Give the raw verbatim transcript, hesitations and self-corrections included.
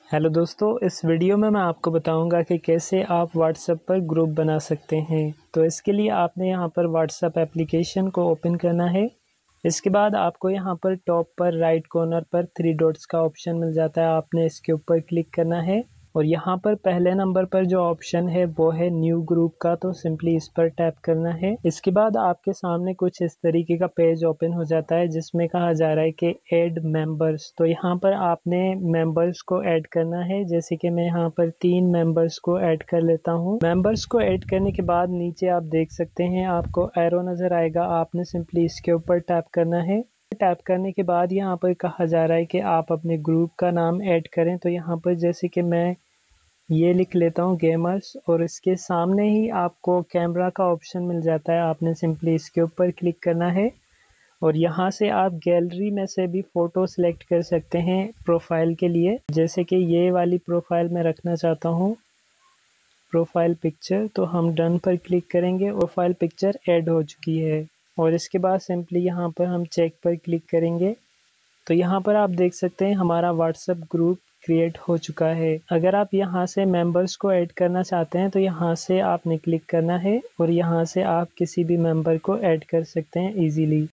Hello दोस्तों, इस video में मैं आपको बताऊंगा कि कैसे आप व्हाट्सएप पर ग्रुप बना सकते हैं। तो इसके लिए आपने यहाँ पर व्हाट्सएप एप्लीकेशन को ओपन करना है। इसके बाद आपको यहाँ पर टॉप पर राइट कॉर्नर पर थ्री डॉट्स का ऑप्शन मिल जाता है, आपने इसके ऊपर क्लिक करना है और यहाँ पर पहले नंबर पर जो ऑप्शन है वो है न्यू ग्रुप का, तो सिंपली इस पर टैप करना है। इसके बाद आपके सामने कुछ इस तरीके का पेज ओपन हो जाता है जिसमें कहा जा रहा है कि ऐड मेंबर्स। तो यहाँ पर आपने मेंबर्स को ऐड करना है, जैसे कि मैं यहाँ पर तीन मेंबर्स को ऐड कर लेता हूँ। मेंबर्स को ऐड करने के बाद नीचे आप देख सकते हैं आपको एरो नजर आएगा, आपने सिंपली इसके ऊपर टैप करना है। टैप करने के बाद यहाँ पर कहा जा रहा है कि आप अपने ग्रुप का नाम ऐड करें। तो यहाँ पर जैसे कि मैं ये लिख लेता हूँ गेमर्स, और इसके सामने ही आपको कैमरा का ऑप्शन मिल जाता है, आपने सिंपली इसके ऊपर क्लिक करना है और यहाँ से आप गैलरी में से भी फ़ोटो सेलेक्ट कर सकते हैं प्रोफाइल के लिए। जैसे कि ये वाली प्रोफाइल मैं रखना चाहता हूँ, प्रोफाइल पिक्चर। तो हम डन पर क्लिक करेंगे, प्रोफाइल पिक्चर ऐड हो चुकी है और इसके बाद सिंपली यहाँ पर हम चेक पर क्लिक करेंगे। तो यहाँ पर आप देख सकते हैं हमारा व्हाट्सएप ग्रुप क्रिएट हो चुका है। अगर आप यहाँ से मेंबर्स को ऐड करना चाहते हैं तो यहाँ से आपने क्लिक करना है और यहाँ से आप किसी भी मेंबर को ऐड कर सकते हैं इजीली।